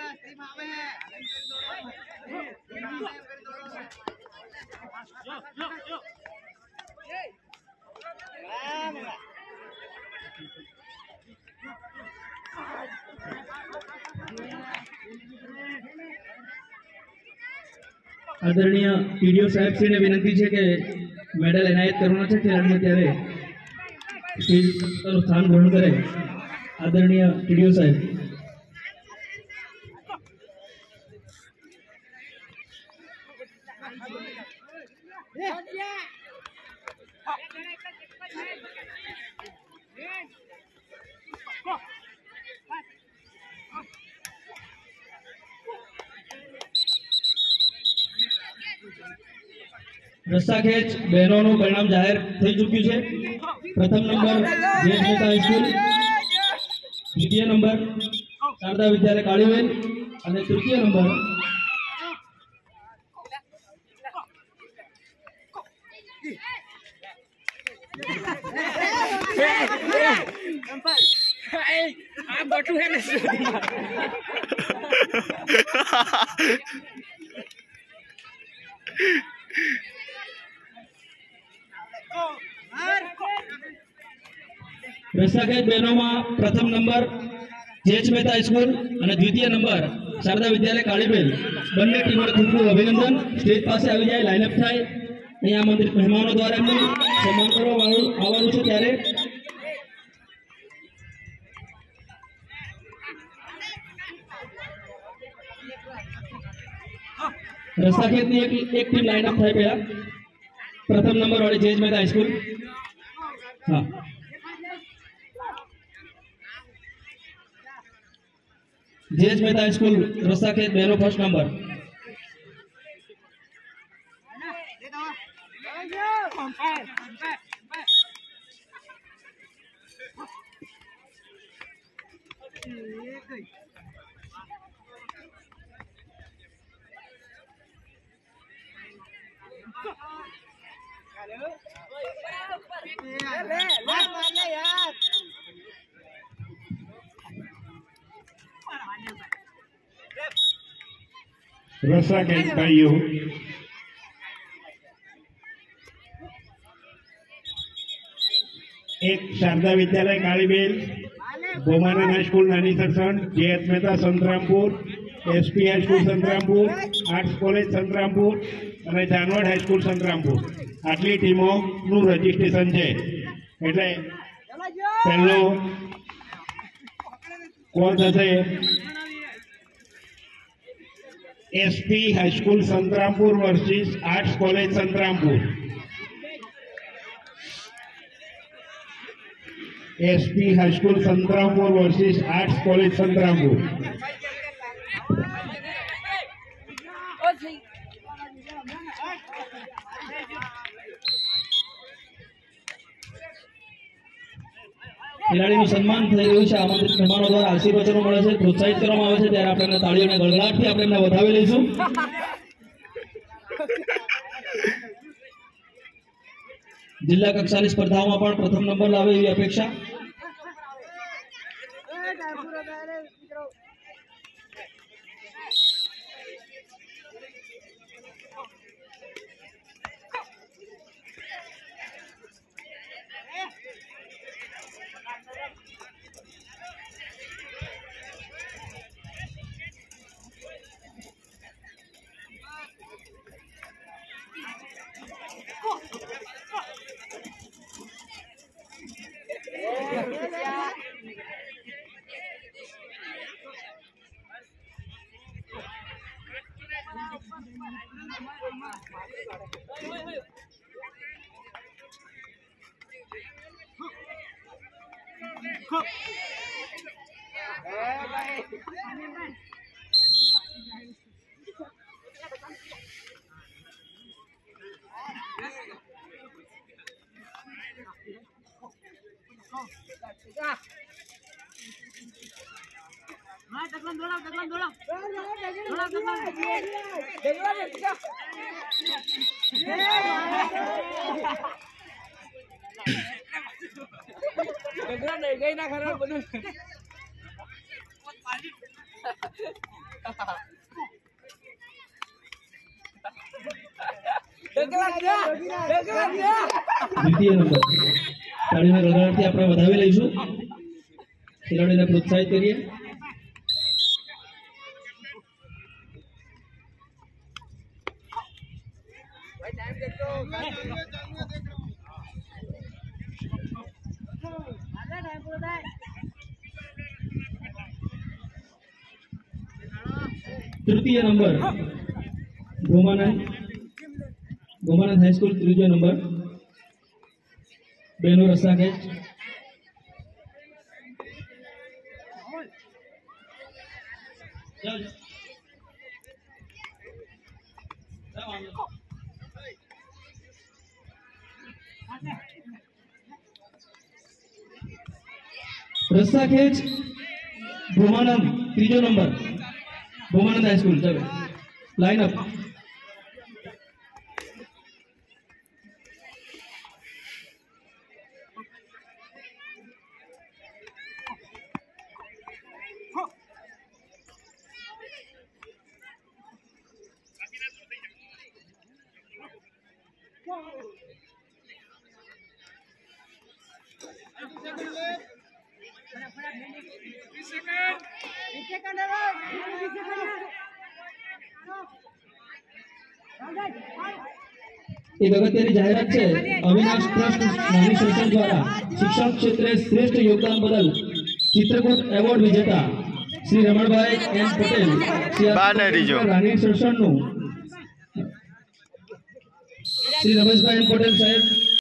आदरणीय टीडीओ साहेब श्री ने विनंती है कि मेडल एनायत करना है खेलाड़ी त्यारे स्टेज पर स्थान ग्रहण करे। आदरणीय टीडीओ साहेब। रस्सा खेच बहनों परिणाम जाहिर थई चुक्यु है। प्रथम नंबर जेएस मेहता हाईस्कूल, द्वितीय नंबर शारदा विद्यालय कालीवेल और तृतीय नंबर रस्सा खेच बहनों में प्रथम नंबर जेएच मेहता हाईस्कूल और द्वितीय नंबर शारदा विद्यालय कालीबेल बने टीमों खूब खूब अभिनंदन। स्टेज पास आई जाए लाइनअप थाय अहीं आमंत्रित मेहमानों द्वारा सम्मान करवानुं छे त्यारे रस्सा खेच एक टीम लाइनअप थाय पहला प्रथम नंबर वाली जेएच मेहता हाईस्कूल। हाँ जेएच मेहता हाईस्कूल रस्सा खेच बहनों फर्स्ट नंबर। रस्सा खेच भाइयों एक शारदा विद्यालय कालीबेल, Bomanan high school Nani Sarsan, JH Mehta Santrampur, SP high school Santrampur, arts college Santrampur और जानवड़ हाईस्कूल संतरामपुर आटली टीमों रजिस्ट्रेशन है। एटले पहलो कॉल थशे SP high school Santrampur versus arts college Santrampur. SP high school Santrampur versus arts college Santrampur. खिलाड़ी सम्मान थई रह्युं छे। आमंत्रित मेहमानों द्वारा आशीर्वचनो मळे छे, प्रोत्साहित करवामां आवे छे त्यारे आपणे ताळीओ अने गड़गड़ाटथी आपणे एમને વધાવી લઈશું। जिला कक्षानी स्पर्धाओं में प्रथम नंबर लावे एवी अपेक्षा। દ્વિતીય નંબર તાળીના ગણગણાટથી આપણે વધાવી લઈશું. ખેલાડીને પ્રોત્સાહિત કરીએ. तृतीय नंबर गोमानंद हाई स्कूल ત્રીજો નંબર બેનો રસ્તા કેચ. रस्सा खेच भोमानंद तीजो नंबर भोमानंद हाई स्कूल. चलो लाइन अप. एक अगत्यनी जाहिरात है. अविनाश ट्रस्ट नानी संस्थान द्वारा शिक्षण क्षेत्र श्रेष्ठ योगदान बदल चित्रकूट एवॉर्ड विजेता श्री रमणभाई एन पटेल रानी संस्थान श्री रमेशभाई एन पटेल साहेब